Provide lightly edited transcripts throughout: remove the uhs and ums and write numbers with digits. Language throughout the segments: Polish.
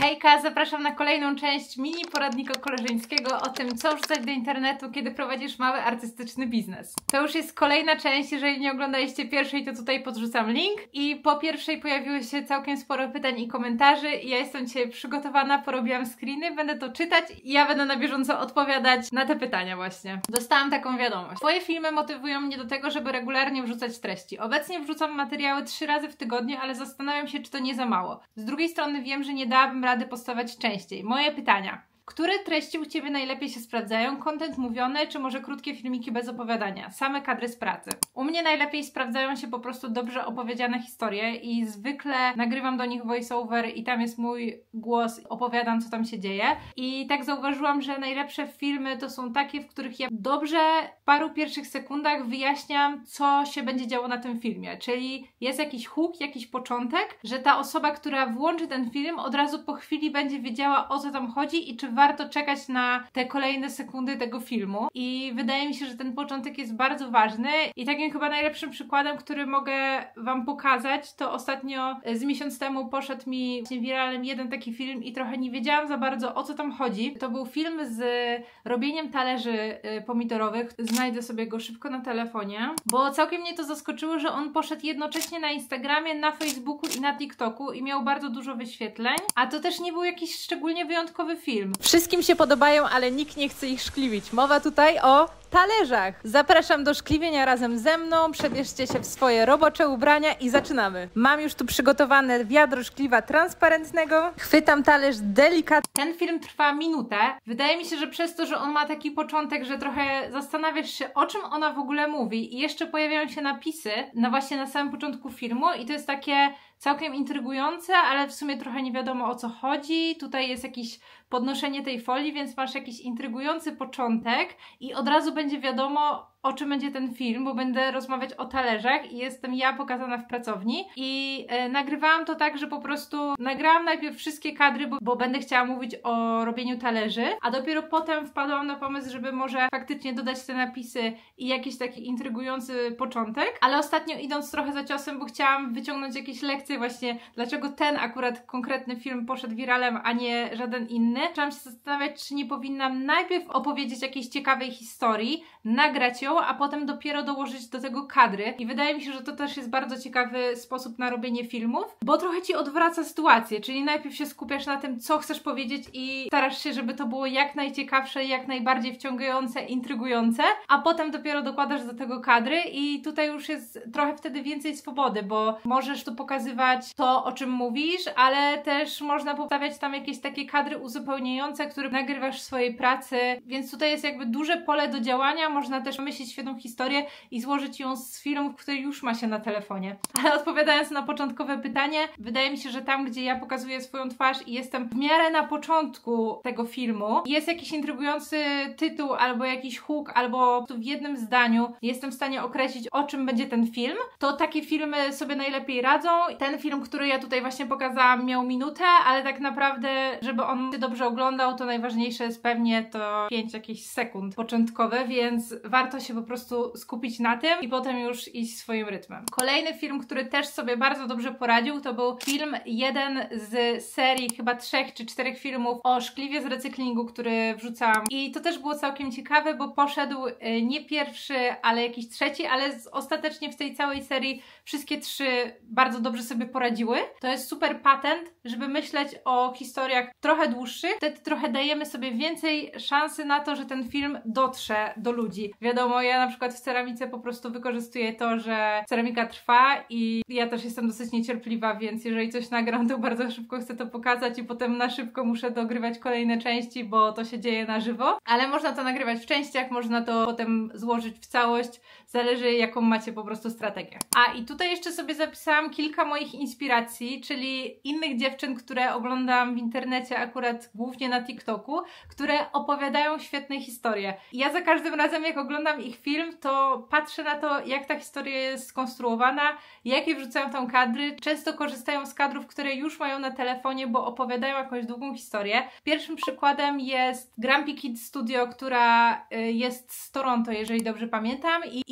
Hejka, zapraszam na kolejną część mini poradnika koleżeńskiego o tym, co wrzucać do internetu, kiedy prowadzisz mały artystyczny biznes. To już jest kolejna część, jeżeli nie oglądaliście pierwszej, to tutaj podrzucam link. I po pierwszej pojawiło się całkiem sporo pytań i komentarzy. Ja jestem dzisiaj przygotowana, porobiłam screeny, będę to czytać i ja będę na bieżąco odpowiadać na te pytania właśnie. Dostałam taką wiadomość. Twoje filmy motywują mnie do tego, żeby regularnie wrzucać treści. Obecnie wrzucam materiały 3 razy w tygodniu, ale zastanawiam się, czy to nie za mało. Z drugiej strony wiem, że nie dałabym rady postawać częściej. Moje pytania. Które treści u Ciebie najlepiej się sprawdzają? Content mówiony, czy może krótkie filmiki bez opowiadania? Same kadry z pracy. U mnie najlepiej sprawdzają się po prostu dobrze opowiedziane historie i zwykle nagrywam do nich voiceover i tam jest mój głos, opowiadam, co tam się dzieje. I tak zauważyłam, że najlepsze filmy to są takie, w których ja dobrze w paru pierwszych sekundach wyjaśniam, co się będzie działo na tym filmie. Czyli jest jakiś hook, jakiś początek, że ta osoba, która włączy ten film, od razu po chwili będzie wiedziała, o co tam chodzi i czy warto czekać na te kolejne sekundy tego filmu. I wydaje mi się, że ten początek jest bardzo ważny i takim chyba najlepszym przykładem, który mogę Wam pokazać, to ostatnio z miesiąc temu poszedł mi wiralem jeden taki film i trochę nie wiedziałam za bardzo, o co tam chodzi. To był film z robieniem talerzy pomidorowych. Znajdę sobie go szybko na telefonie, bo całkiem mnie to zaskoczyło, że on poszedł jednocześnie na Instagramie, na Facebooku i na TikToku i miał bardzo dużo wyświetleń, a to też nie był jakiś szczególnie wyjątkowy film. Wszystkim się podobają, ale nikt nie chce ich szkliwić. Mowa tutaj o talerzach. Zapraszam do szkliwienia razem ze mną, przebierzcie się w swoje robocze ubrania i zaczynamy. Mam już tu przygotowane wiadro szkliwa transparentnego. Chwytam talerz delikatnie. Ten film trwa minutę. Wydaje mi się, że przez to, że on ma taki początek, że trochę zastanawiasz się, o czym ona w ogóle mówi i jeszcze pojawiają się napisy właśnie na samym początku filmu i to jest takie całkiem intrygujące, ale w sumie trochę nie wiadomo, o co chodzi. Tutaj jest jakieś podnoszenie tej folii, więc masz jakiś intrygujący początek i od razu będzie wiadomo, o czym będzie ten film, bo będę rozmawiać o talerzach i jestem ja pokazana w pracowni i nagrywałam to tak, że po prostu nagrałam najpierw wszystkie kadry, bo będę chciała mówić o robieniu talerzy, a dopiero potem wpadłam na pomysł, żeby może faktycznie dodać te napisy i jakiś taki intrygujący początek, ale ostatnio idąc trochę za ciosem, bo chciałam wyciągnąć jakieś lekcje właśnie, dlaczego ten akurat konkretny film poszedł wiralem, a nie żaden inny. Zaczęłam się zastanawiać, czy nie powinnam najpierw opowiedzieć jakiejś ciekawej historii, nagrać ją, a potem dopiero dołożyć do tego kadry. I wydaje mi się, że to też jest bardzo ciekawy sposób na robienie filmów, bo trochę Ci odwraca sytuację, czyli najpierw się skupiasz na tym, co chcesz powiedzieć i starasz się, żeby to było jak najciekawsze, jak najbardziej wciągające, intrygujące, a potem dopiero dokładasz do tego kadry i tutaj już jest trochę wtedy więcej swobody, bo możesz tu pokazywać to, o czym mówisz, ale też można postawiać tam jakieś takie kadry uzupełniające, które nagrywasz w swojej pracy, więc tutaj jest jakby duże pole do działania, można też myśleć świetną historię i złożyć ją z filmów, które już ma się na telefonie. Ale odpowiadając na początkowe pytanie, wydaje mi się, że tam, gdzie ja pokazuję swoją twarz i jestem w miarę na początku tego filmu, jest jakiś intrygujący tytuł, albo jakiś hook, albo w jednym zdaniu jestem w stanie określić, o czym będzie ten film, to takie filmy sobie najlepiej radzą. Ten film, który ja tutaj właśnie pokazałam, miał minutę, ale tak naprawdę, żeby on się dobrze oglądał, to najważniejsze jest pewnie to 5 jakichś sekund początkowe, więc warto się po prostu skupić na tym i potem już iść swoim rytmem. Kolejny film, który też sobie bardzo dobrze poradził, to był film jeden z serii chyba 3 czy 4 filmów o szkliwie z recyklingu, który wrzucałam i to też było całkiem ciekawe, bo poszedł nie pierwszy, ale jakiś trzeci, ale ostatecznie w tej całej serii wszystkie 3 bardzo dobrze sobie poradziły. To jest super patent, żeby myśleć o historiach trochę dłuższych, wtedy trochę dajemy sobie więcej szansy na to, że ten film dotrze do ludzi. Wiadomo, ja na przykład w ceramice po prostu wykorzystuję to, że ceramika trwa i ja też jestem dosyć niecierpliwa, więc jeżeli coś nagram, to bardzo szybko chcę to pokazać i potem na szybko muszę dogrywać kolejne części, bo to się dzieje na żywo. Ale można to nagrywać w częściach, można to potem złożyć w całość, zależy jaką macie po prostu strategię. A i tutaj jeszcze sobie zapisałam kilka moich inspiracji, czyli innych dziewczyn, które oglądam w internecie, akurat głównie na TikToku, które opowiadają świetne historie. I ja za każdym razem, jak oglądam ich film, to patrzę na to, jak ta historia jest skonstruowana, jakie wrzucają tam kadry. Często korzystają z kadrów, które już mają na telefonie, bo opowiadają jakąś długą historię. Pierwszym przykładem jest Grumpy Kid Studio, która jest z Toronto, jeżeli dobrze pamiętam, i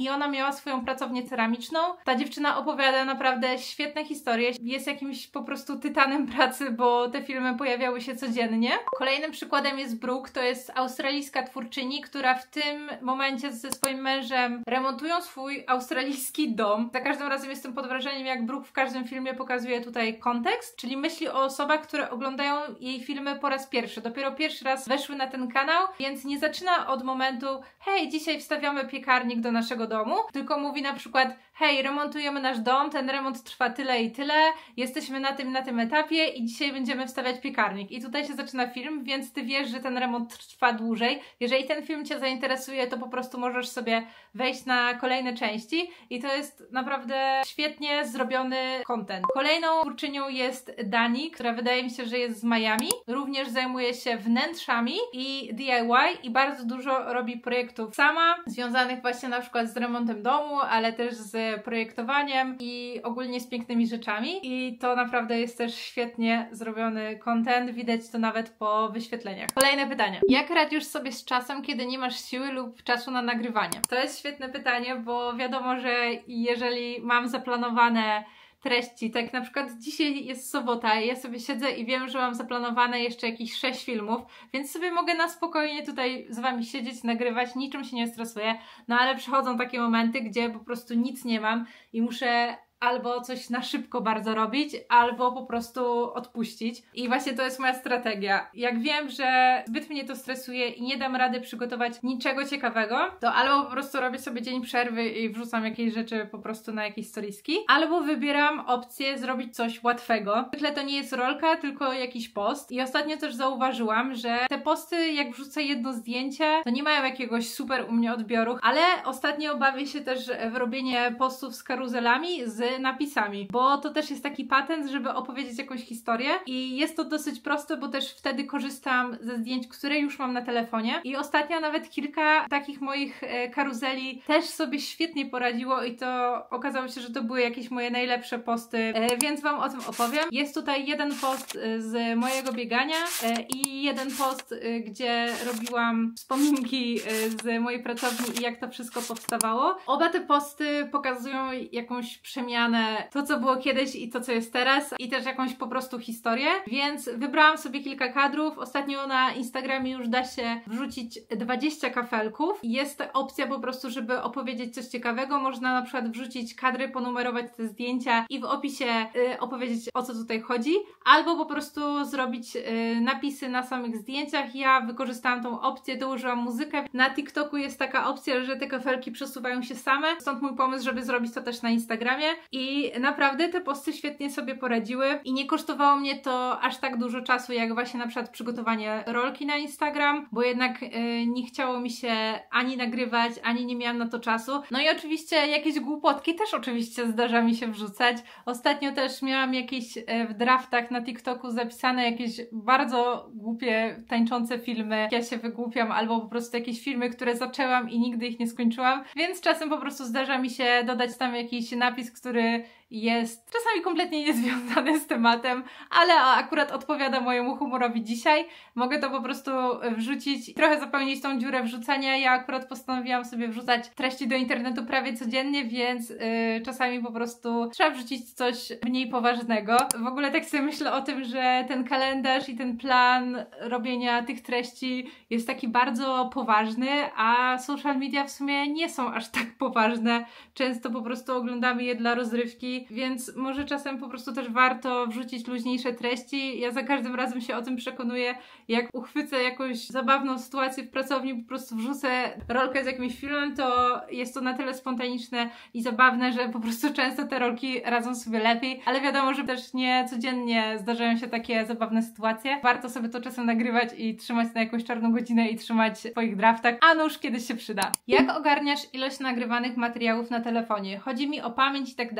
i ona miała swoją pracownię ceramiczną. Ta dziewczyna opowiada naprawdę świetne historie, jest jakimś po prostu tytanem pracy, bo te filmy pojawiały się codziennie. Kolejnym przykładem jest Brooke, to jest australijska twórczyni, która w tym momencie ze swoim mężem remontują swój australijski dom. Za każdym razem jestem pod wrażeniem, jak Brooke w każdym filmie pokazuje tutaj kontekst, czyli myśli o osobach, które oglądają jej filmy po raz pierwszy. Dopiero pierwszy raz weszły na ten kanał, więc nie zaczyna od momentu hej, dzisiaj wstawiamy piekarnik do naszego domu, tylko mówi na przykład hej, remontujemy nasz dom, ten remont trwa tyle i tyle, jesteśmy na tym etapie i dzisiaj będziemy wstawiać piekarnik. I tutaj się zaczyna film, więc ty wiesz, że ten remont trwa dłużej. Jeżeli ten film cię zainteresuje, to po prostu możesz sobie wejść na kolejne części i to jest naprawdę świetnie zrobiony content. Kolejną twórczynią jest Dani, która wydaje mi się, że jest z Miami. Również zajmuje się wnętrzami i DIY i bardzo dużo robi projektów sama, związanych właśnie na przykład z remontem domu, ale też z projektowaniem i ogólnie z pięknymi rzeczami. I to naprawdę jest też świetnie zrobiony content, widać to nawet po wyświetleniach. Kolejne pytanie. Jak radzisz sobie z czasem, kiedy nie masz siły lub czasu na nagrywanie? To jest świetne pytanie, bo wiadomo, że jeżeli mam zaplanowane treści, tak na przykład dzisiaj jest sobota i ja sobie siedzę i wiem, że mam zaplanowane jeszcze jakieś 6 filmów, więc sobie mogę na spokojnie tutaj z wami siedzieć, nagrywać, niczym się nie stresuję, no ale przychodzą takie momenty, gdzie po prostu nic nie mam i muszę albo coś na szybko bardzo robić, albo po prostu odpuścić. I właśnie to jest moja strategia. Jak wiem, że zbyt mnie to stresuje i nie dam rady przygotować niczego ciekawego, to albo po prostu robię sobie dzień przerwy i wrzucam jakieś rzeczy po prostu na jakieś storiski, albo wybieram opcję zrobić coś łatwego. Zwykle to nie jest rolka, tylko jakiś post. I ostatnio też zauważyłam, że te posty, jak wrzucę jedno zdjęcie, to nie mają jakiegoś super u mnie odbioru, ale ostatnio bawię się też w robienie postów z karuzelami, z napisami, bo to też jest taki patent, żeby opowiedzieć jakąś historię i jest to dosyć proste, bo też wtedy korzystam ze zdjęć, które już mam na telefonie i ostatnio nawet kilka takich moich karuzeli też sobie świetnie poradziło i to okazało się, że to były jakieś moje najlepsze posty, więc wam o tym opowiem. Jest tutaj jeden post z mojego biegania i jeden post, gdzie robiłam wspominki z mojej pracowni i jak to wszystko powstawało. Oba te posty pokazują jakąś przemianę, to co było kiedyś i to co jest teraz i też jakąś po prostu historię, więc wybrałam sobie kilka kadrów. Ostatnio na Instagramie już da się wrzucić 20 kafelków. Jest opcja po prostu, żeby opowiedzieć coś ciekawego. Można na przykład wrzucić kadry, ponumerować te zdjęcia i w opisie opowiedzieć, o co tutaj chodzi, albo po prostu zrobić napisy na samych zdjęciach. Ja wykorzystałam tą opcję, dołożyłam muzykę. Na TikToku jest taka opcja, że te kafelki przesuwają się same, stąd mój pomysł, żeby zrobić to też na Instagramie i naprawdę te posty świetnie sobie poradziły i nie kosztowało mnie to aż tak dużo czasu, jak właśnie na przykład przygotowanie rolki na Instagram, bo jednak nie chciało mi się ani nagrywać, ani nie miałam na to czasu. No i oczywiście jakieś głupotki też oczywiście zdarza mi się wrzucać. Ostatnio też miałam jakieś w draftach na TikToku zapisane jakieś bardzo głupie, tańczące filmy. Ja się wygłupiam, albo po prostu jakieś filmy, które zaczęłam i nigdy ich nie skończyłam, więc czasem po prostu zdarza mi się dodać tam jakiś napis, który jest czasami kompletnie niezwiązany z tematem, ale akurat odpowiada mojemu humorowi dzisiaj. Mogę to po prostu wrzucić, trochę zapełnić tą dziurę wrzucania. Ja akurat postanowiłam sobie wrzucać treści do internetu prawie codziennie, więc czasami po prostu trzeba wrzucić coś mniej poważnego. W ogóle tak sobie myślę o tym, że ten kalendarz i ten plan robienia tych treści jest taki bardzo poważny, a social media w sumie nie są aż tak poważne. Często po prostu oglądamy je dla rozrywki, więc może czasem po prostu też warto wrzucić luźniejsze treści. Ja za każdym razem się o tym przekonuję, jak uchwycę jakąś zabawną sytuację w pracowni, po prostu wrzucę rolkę z jakimś filmem, to jest to na tyle spontaniczne i zabawne, że po prostu często te rolki radzą sobie lepiej, ale wiadomo, że też nie codziennie zdarzają się takie zabawne sytuacje. Warto sobie to czasem nagrywać i trzymać na jakąś czarną godzinę i trzymać w swoich draftach, a nuż kiedyś się przyda. Jak ogarniasz ilość nagrywanych materiałów na telefonie? Chodzi mi o pamięć i tak dalej. U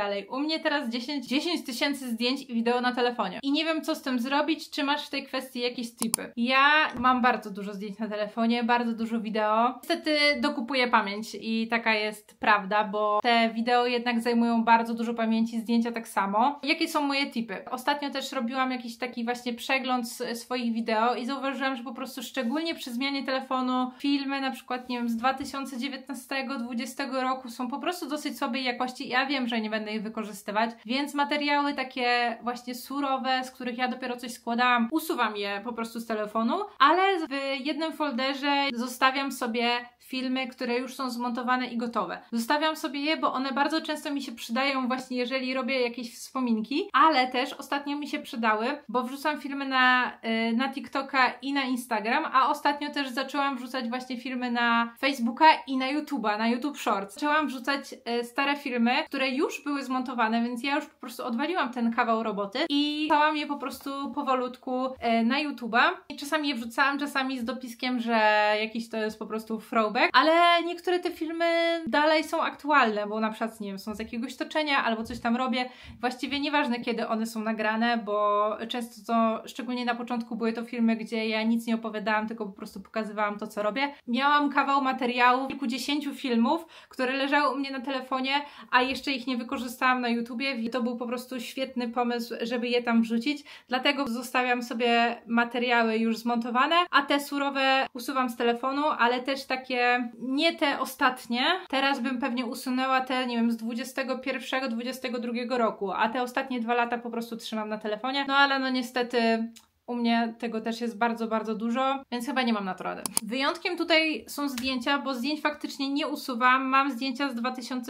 mnie teraz 10 tysięcy zdjęć i wideo na telefonie. I nie wiem, co z tym zrobić, czy masz w tej kwestii jakieś tipy. Ja mam bardzo dużo zdjęć na telefonie, bardzo dużo wideo. Niestety dokupuję pamięć i taka jest prawda, bo te wideo jednak zajmują bardzo dużo pamięci, zdjęcia tak samo. Jakie są moje tipy? Ostatnio też robiłam jakiś taki właśnie przegląd swoich wideo i zauważyłam, że po prostu szczególnie przy zmianie telefonu filmy na przykład, nie wiem, z 2019-2020 roku są po prostu dosyć słabej jakości. Ja wiem, że nie będę ich wykorzystywać, więc materiały takie właśnie surowe, z których ja dopiero coś składałam, usuwam je po prostu z telefonu, ale w jednym folderze zostawiam sobie filmy, które już są zmontowane i gotowe. Zostawiam sobie je, bo one bardzo często mi się przydają właśnie, jeżeli robię jakieś wspominki, ale też ostatnio mi się przydały, bo wrzucam filmy na TikToka i na Instagram, a ostatnio też zaczęłam wrzucać właśnie filmy na Facebooka i na YouTube'a, na YouTube Shorts. Zaczęłam wrzucać stare filmy, które już były zmontowane, więc ja już po prostu odwaliłam ten kawał roboty i wrzucałam je po prostu powolutku na YouTube'a. I czasami je wrzucałam, czasami z dopiskiem, że jakiś to jest po prostu throwback, ale niektóre te filmy dalej są aktualne, bo na przykład, nie wiem, są z jakiegoś toczenia albo coś tam robię. Właściwie nieważne, kiedy one są nagrane, bo często to, szczególnie na początku, były to filmy, gdzie ja nic nie opowiadałam, tylko po prostu pokazywałam to, co robię. Miałam kawał materiału, kilkudziesięciu filmów, które leżały u mnie na telefonie, a jeszcze ich nie wykorzystałam na YouTubie. I to był po prostu świetny pomysł, żeby je tam wrzucić. Dlatego zostawiam sobie materiały już zmontowane, a te surowe usuwam z telefonu, ale też takie nie te ostatnie. Teraz bym pewnie usunęła te, nie wiem, z 21-22 roku, a te ostatnie 2 lata po prostu trzymam na telefonie. No ale no niestety u mnie tego też jest bardzo, bardzo dużo, więc chyba nie mam na to rady. Wyjątkiem tutaj są zdjęcia, bo zdjęć faktycznie nie usuwam. Mam zdjęcia z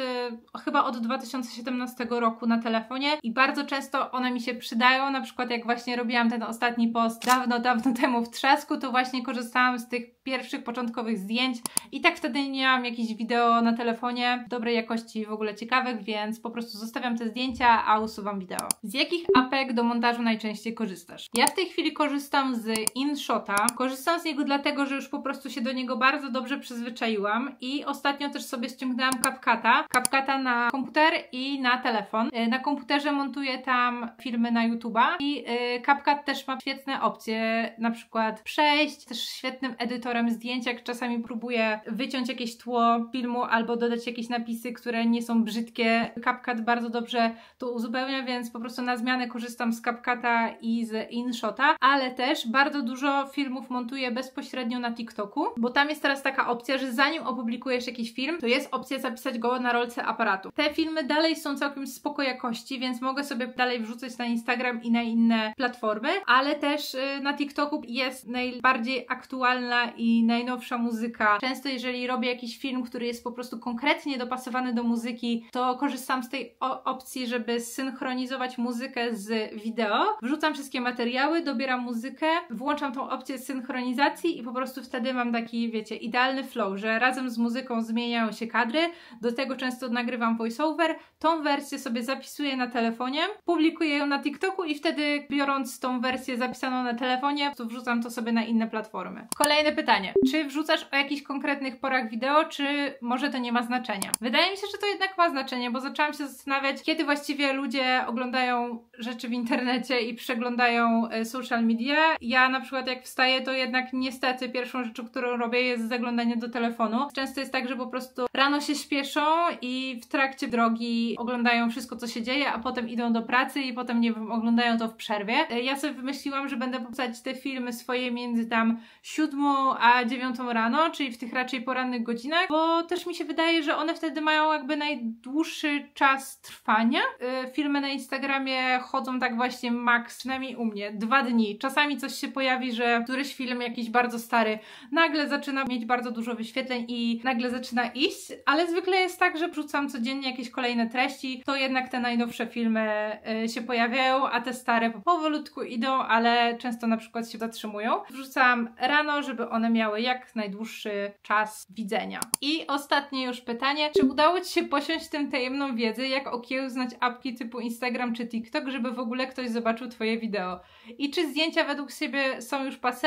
chyba od 2017 roku na telefonie i bardzo często one mi się przydają. Na przykład jak właśnie robiłam ten ostatni post dawno, dawno temu w Trzasku, to właśnie korzystałam z tych pierwszych, początkowych zdjęć i tak wtedy nie miałam jakichś wideo na telefonie dobrej jakości, w ogóle ciekawych, więc po prostu zostawiam te zdjęcia, a usuwam wideo. Z jakich apek do montażu najczęściej korzystasz? Ja w tej chwili korzystam z InShota. Korzystam z niego dlatego, że już po prostu się do niego bardzo dobrze przyzwyczaiłam i ostatnio też sobie ściągnęłam CapCuta na komputer i na telefon. Na komputerze montuję tam filmy na YouTube'a i CapCut też ma świetne opcje, na przykład przejść, też świetnym edytorem zdjęć, jak czasami próbuję wyciąć jakieś tło filmu albo dodać jakieś napisy, które nie są brzydkie. CapCut bardzo dobrze to uzupełnia, więc po prostu na zmianę korzystam z CapCuta i z InShota, ale też bardzo dużo filmów montuję bezpośrednio na TikToku, bo tam jest teraz taka opcja, że zanim opublikujesz jakiś film, to jest opcja zapisać go na rolce aparatu. Te filmy dalej są całkiem spoko jakości, więc mogę sobie dalej wrzucać na Instagram i na inne platformy, ale też na TikToku jest najbardziej aktualna i najnowsza muzyka. Często jeżeli robię jakiś film, który jest po prostu konkretnie dopasowany do muzyki, to korzystam z tej opcji, żeby synchronizować muzykę z wideo. Wrzucam wszystkie materiały, dobieram muzykę, włączam tą opcję synchronizacji i po prostu wtedy mam taki, wiecie, idealny flow, że razem z muzyką zmieniają się kadry, do tego często nagrywam voiceover, tą wersję sobie zapisuję na telefonie, publikuję ją na TikToku i wtedy biorąc tą wersję zapisaną na telefonie, to wrzucam to sobie na inne platformy. Kolejne pytanie. Czy wrzucasz o jakichś konkretnych porach wideo, czy może to nie ma znaczenia? Wydaje mi się, że to jednak ma znaczenie, bo zaczęłam się zastanawiać, kiedy właściwie ludzie oglądają rzeczy w internecie i przeglądają social media. Ja na przykład jak wstaję, to jednak niestety pierwszą rzeczą, którą robię, jest zaglądanie do telefonu. Często jest tak, że po prostu rano się śpieszą i w trakcie drogi oglądają wszystko, co się dzieje, a potem idą do pracy i potem, nie wiem, oglądają to w przerwie. Ja sobie wymyśliłam, że będę wrzucać te filmy swoje między tam 7 a 9 rano, czyli w tych raczej porannych godzinach, bo też mi się wydaje, że one wtedy mają jakby najdłuższy czas trwania. Filmy na Instagramie chodzą tak właśnie max, przynajmniej u mnie, 2 dni. Czasami coś się pojawi, że któryś film jakiś bardzo stary nagle zaczyna mieć bardzo dużo wyświetleń i nagle zaczyna iść, ale zwykle jest tak, że wrzucam codziennie jakieś kolejne treści, to jednak te najnowsze filmy się pojawiają, a te stare powolutku idą, ale często na przykład się zatrzymują. Wrzucam rano, żeby one miały jak najdłuższy czas widzenia. I ostatnie już pytanie, czy udało Ci się posiąść tym tajemną wiedzę, jak okiełznać apki typu Instagram czy TikTok, żeby w ogóle ktoś zobaczył Twoje wideo? I czy zdjęcia według siebie są już passé?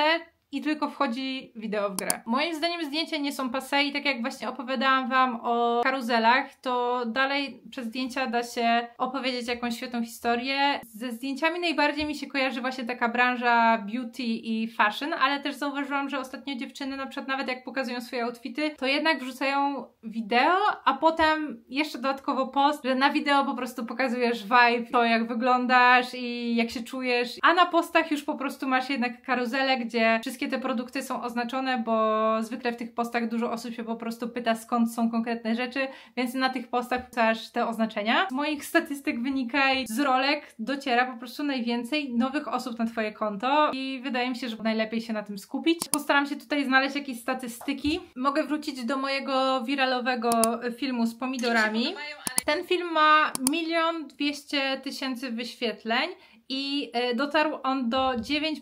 i tylko wchodzi wideo w grę. Moim zdaniem zdjęcia nie są passé i tak jak właśnie opowiadałam Wam o karuzelach, to dalej przez zdjęcia da się opowiedzieć jakąś świetną historię. Ze zdjęciami najbardziej mi się kojarzy właśnie taka branża beauty i fashion, ale też zauważyłam, że ostatnio dziewczyny na przykład nawet jak pokazują swoje outfity, to jednak wrzucają wideo, a potem jeszcze dodatkowo post, że na wideo po prostu pokazujesz vibe, to jak wyglądasz i jak się czujesz, a na postach już po prostu masz jednak karuzelę, gdzie wszystkie te produkty są oznaczone, bo zwykle w tych postach dużo osób się po prostu pyta, skąd są konkretne rzeczy, więc na tych postach wrzucasz te oznaczenia. Z moich statystyk wynika i z rolek dociera po prostu najwięcej nowych osób na Twoje konto i wydaje mi się, że najlepiej się na tym skupić. Postaram się tutaj znaleźć jakieś statystyki. Mogę wrócić do mojego wiralowego filmu z pomidorami. Ten film ma 1 200 000 wyświetleń i dotarł on do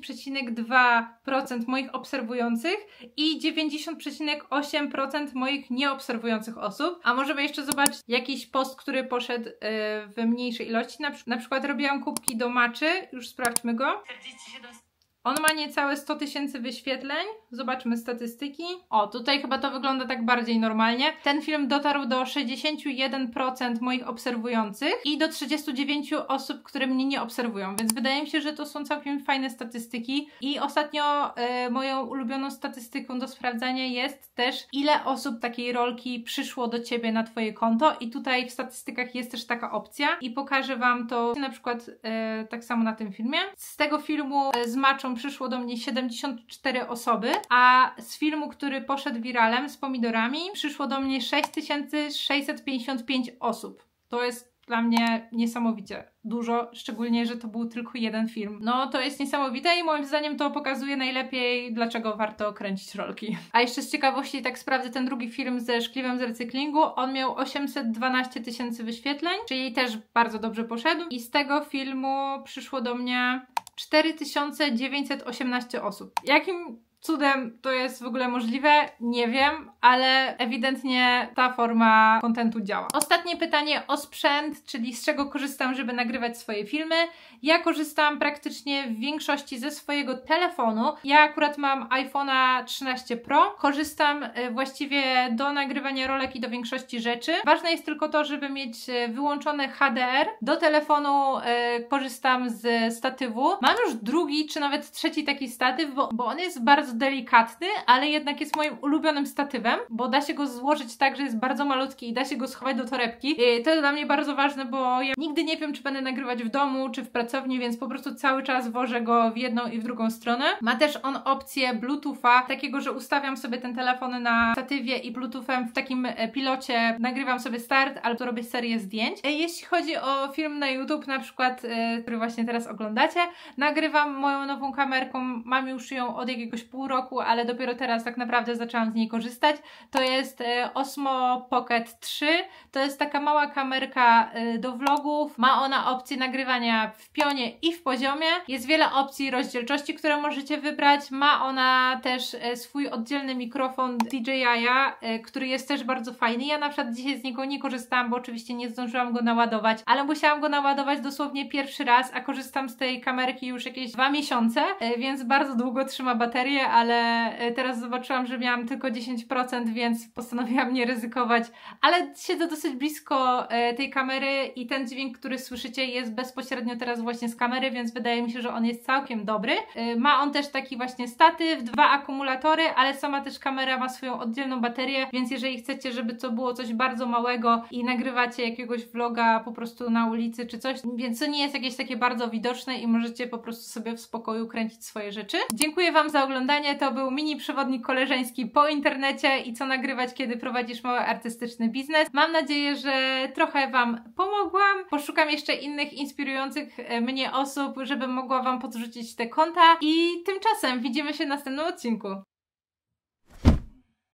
9,2% moich obserwujących i 90,8% moich nieobserwujących osób. A możemy jeszcze zobaczyć jakiś post, który poszedł w mniejszej ilości. Na przykład robiłam kubki do matchy, już sprawdźmy go. 47. On ma niecałe 100 000 wyświetleń. Zobaczmy statystyki. O, tutaj chyba to wygląda tak bardziej normalnie. Ten film dotarł do 61% moich obserwujących i do 39 osób, które mnie nie obserwują, więc wydaje mi się, że to są całkiem fajne statystyki. I ostatnio moją ulubioną statystyką do sprawdzania jest też, ile osób takiej rolki przyszło do Ciebie na Twoje konto i tutaj w statystykach jest też taka opcja i pokażę Wam to na przykład tak samo na tym filmie. Z tego filmu z matchą przyszło do mnie 74 osoby, a z filmu, który poszedł wiralem z pomidorami, przyszło do mnie 6655 osób. To jest dla mnie niesamowicie dużo, szczególnie, że to był tylko jeden film. No to jest niesamowite i moim zdaniem to pokazuje najlepiej, dlaczego warto kręcić rolki. A jeszcze z ciekawości tak sprawdzę ten drugi film ze szkliwem z recyklingu. On miał 812 000 wyświetleń, czyli też bardzo dobrze poszedł i z tego filmu przyszło do mnie 4918 osób. Jakim cudem to jest w ogóle możliwe? Nie wiem, ale ewidentnie ta forma kontentu działa. Ostatnie pytanie o sprzęt, czyli z czego korzystam, żeby nagrywać swoje filmy. Ja korzystam praktycznie w większości ze swojego telefonu. Ja akurat mam iPhone'a 13 Pro. Korzystam właściwie do nagrywania rolek i do większości rzeczy. Ważne jest tylko to, żeby mieć wyłączone HDR. Do telefonu korzystam z statywu. Mam już drugi, czy nawet trzeci taki statyw, bo on jest bardzo delikatny, ale jednak jest moim ulubionym statywem, bo da się go złożyć tak, że jest bardzo malutki i da się go schować do torebki. I to jest dla mnie bardzo ważne, bo ja nigdy nie wiem, czy będę nagrywać w domu, czy w pracowni, więc po prostu cały czas wożę go w jedną i w drugą stronę. Ma też on opcję Bluetootha, takiego, że ustawiam sobie ten telefon na statywie i Bluetoothem w takim pilocie nagrywam sobie start, albo robię serię zdjęć. Jeśli chodzi o film na YouTube, na przykład, który właśnie teraz oglądacie, nagrywam moją nową kamerką, mam już ją od jakiegoś pół roku, ale dopiero teraz tak naprawdę zaczęłam z niej korzystać. To jest Osmo Pocket 3. To jest taka mała kamerka do vlogów. Ma ona opcję nagrywania w pionie i w poziomie. Jest wiele opcji rozdzielczości, które możecie wybrać. Ma ona też swój oddzielny mikrofon DJI-a, który jest też bardzo fajny. Ja na przykład dzisiaj z niego nie korzystałam, bo oczywiście nie zdążyłam go naładować, ale musiałam go naładować dosłownie pierwszy raz, a korzystam z tej kamerki już jakieś 2 miesiące, więc bardzo długo trzyma baterię, ale teraz zobaczyłam, że miałam tylko 10%, więc postanowiłam nie ryzykować, ale siedzę dosyć blisko tej kamery i ten dźwięk, który słyszycie, jest bezpośrednio teraz właśnie z kamery, więc wydaje mi się, że on jest całkiem dobry. Ma on też taki właśnie statyw, 2 akumulatory, ale sama też kamera ma swoją oddzielną baterię, więc jeżeli chcecie, żeby to było coś bardzo małego i nagrywacie jakiegoś vloga po prostu na ulicy czy coś, więc to nie jest jakieś takie bardzo widoczne i możecie po prostu sobie w spokoju kręcić swoje rzeczy. Dziękuję Wam za oglądanie, to był mini przewodnik koleżeński po internecie i co nagrywać, kiedy prowadzisz mały artystyczny biznes. Mam nadzieję, że trochę Wam pomogłam. Poszukam jeszcze innych inspirujących mnie osób, żebym mogła Wam podrzucić te konta i tymczasem widzimy się w następnym odcinku.